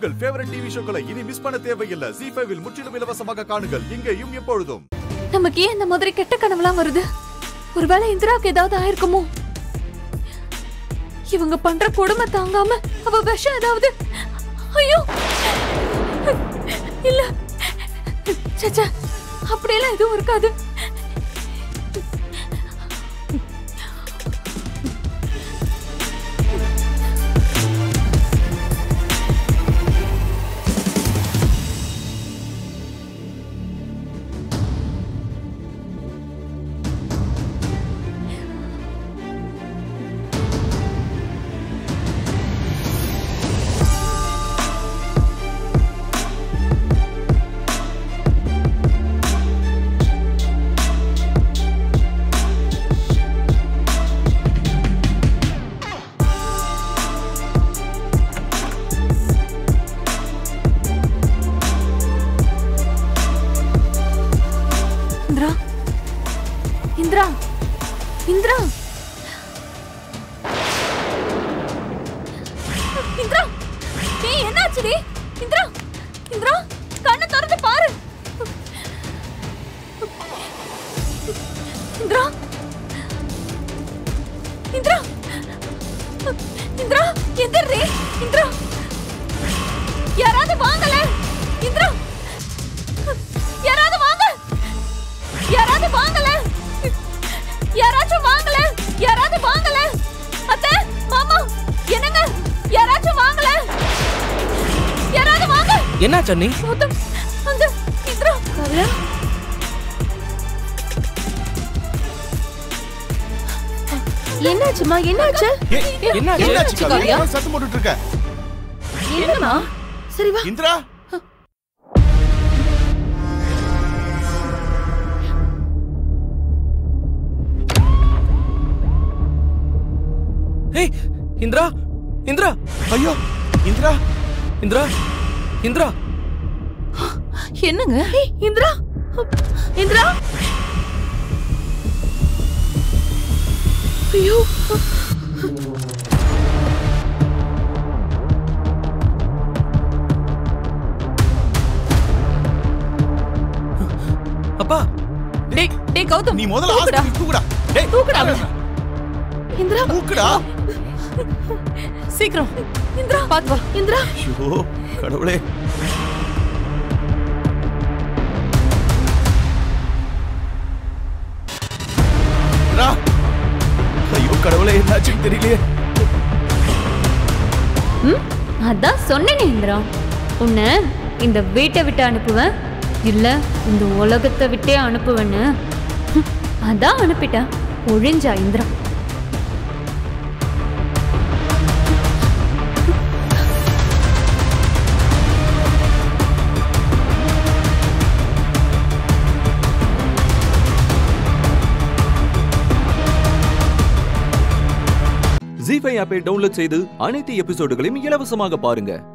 உங்கள் favourite TV ஷோக்களை இனி miss பண்ண தேவையில்லை. ZEE5 இல் முற்றிலும் இலவசமாக காணுங்கள். இங்கேயும் எப்பொழுதும். நமக்கு ஏன் இந்த மாதிரி கெட்ட கனவுலாம் வருது? ஒருவேளை இந்திராவுக்கு ஏதாவது ஆயிருக்குமோ? இவங்க பண்ற கொடுமை தாங்காம அவ விஷம் ஏதாவது. ஐயோ இல்ல, சச்சா, அப்படியெல்லாம் எதுவும் இருக்காது. இந்திரா, இந்திரா, இந்திரா, ஏய் என்னாச்சுடி? இந்திரா, இந்திரா, கண்ணை திறந்து பாரு. இந்திரா, இந்திரா, இந்திரா, எந்திரடி. இந்திரா, யாராவது வாங்கல. இந்திரா, யாராவது வாங்க, யாராவது வாங்கல, யாராச்சும் வாங்கல, யாராவது வாங்கல. அத்தை, மாமா, என்னங்க, யாராச்சும் வாங்கல, யாராவது வாங்க. என்ன சன்னி? அந்த இந்திரா. கவியா, என்னாச்சுமா? என்னாச்சு? என்னாச்சு கவியா? சத்தம் போட்டுட்டு இருக்க. என்னமா? சரி வா. இந்திரா, ஏய் இந்திரா, இந்திரா, ஐயோ இந்திரா, இந்திரா, இந்திரா, என்னங்க? இந்திரா, இந்திரா, ஐயோ, அப்பா. டேய் டேய் கௌதம், நீ முதல்ல ஆஸ்பத்திரிக்கு தூக்குடா. டேய் தூக்குடா. இந்திரா, தூக்குடா. சீக்கிரம். இந்திரா, பாத்து வா. இந்திரா, ஐயோ கடவுளே. இந்திரா, ஐயோ கடவுளே, என்னாச்சுன்னு தெரியலையே. அதான் சொன்னேனே இந்திரா, உன்னை இந்த வீட்டை விட்டு அனுப்புவேன், இல்ல இந்த உலகத்தை விட்டே அனுப்புவேன்னு. அதான் அனுப்பிட்டா. ஒழிஞ்சா இந்திரா. ZEE5 ஆப்பை டவுன்லோட் செய்து அனைத்து எபிசோடுகளையும் இலவசமாக பாருங்க.